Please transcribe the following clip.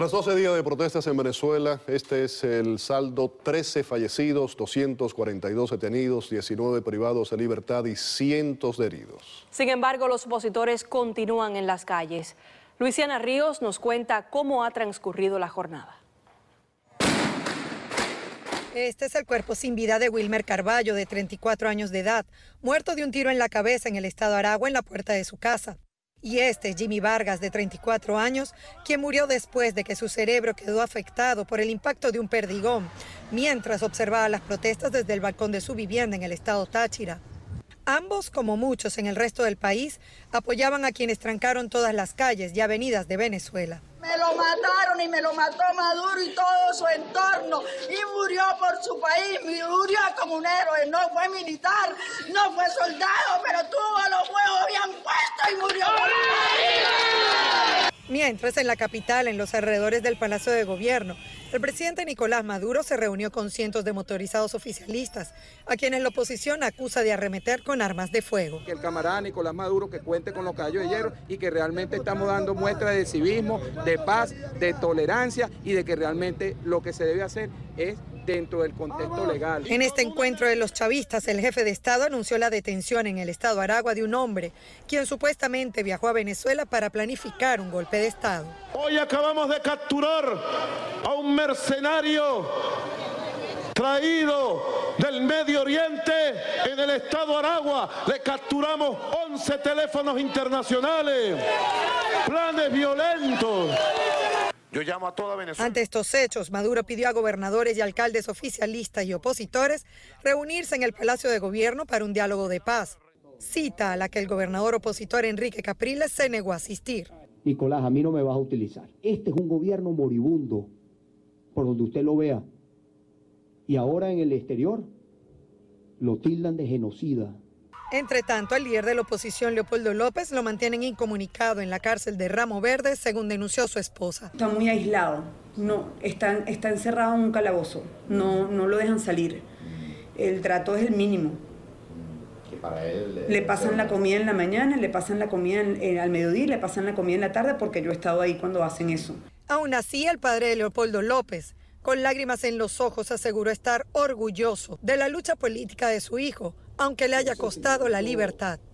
Tras 12 días de protestas en Venezuela, este es el saldo: 13 fallecidos, 242 detenidos, 19 privados de libertad y cientos de heridos. Sin embargo, los opositores continúan en las calles. Luisiana Ríos nos cuenta cómo ha transcurrido la jornada. Este es el cuerpo sin vida de Wilmer Carballo, de 34 años de edad, muerto de un tiro en la cabeza en el estado Aragua, en la puerta de su casa. Y este es Jimmy Vargas, de 34 años, quien murió después de que su cerebro quedó afectado por el impacto de un perdigón, mientras observaba las protestas desde el balcón de su vivienda en el estado Táchira. Ambos, como muchos en el resto del país, apoyaban a quienes trancaron todas las calles y avenidas de Venezuela. Me lo mataron y me lo mató Maduro y todo su entorno, y murió por su país, murió como un héroe. No fue militar, no fue soldado, pero tuvo los huevos bien puestos y murió por su país. Mientras, en la capital, en los alrededores del Palacio de Gobierno, el presidente Nicolás Maduro se reunió con cientos de motorizados oficialistas, a quienes la oposición acusa de arremeter con armas de fuego. Que el camarada Nicolás Maduro que cuente con los caballos de hierro y que realmente estamos dando muestras de civismo, de paz, de tolerancia y de que realmente lo que se debe hacer es dentro del contexto legal. En este encuentro de los chavistas, el jefe de Estado anunció la detención en el estado Aragua de un hombre, quien supuestamente viajó a Venezuela para planificar un golpe de Estado. Hoy acabamos de capturar a un mercenario traído del Medio Oriente en el estado Aragua. Le capturamos 11 teléfonos internacionales, planes violentos. Yo llamo a toda Venezuela. Ante estos hechos, Maduro pidió a gobernadores y alcaldes oficialistas y opositores reunirse en el Palacio de Gobierno para un diálogo de paz, cita a la que el gobernador opositor Enrique Capriles se negó a asistir. Nicolás, a mí no me vas a utilizar. Este es un gobierno moribundo, por donde usted lo vea. Y ahora en el exterior lo tildan de genocida. Entre tanto, el líder de la oposición, Leopoldo López, lo mantienen incomunicado en la cárcel de Ramo Verde, según denunció su esposa. Está muy aislado, está encerrado en un calabozo, no lo dejan salir. El trato es el mínimo. Le pasan la comida en la mañana, le pasan la comida al mediodía y le pasan la comida en la tarde, porque yo he estado ahí cuando hacen eso. Aún así, el padre de Leopoldo López, con lágrimas en los ojos, aseguró estar orgulloso de la lucha política de su hijo, aunque le haya costado la libertad.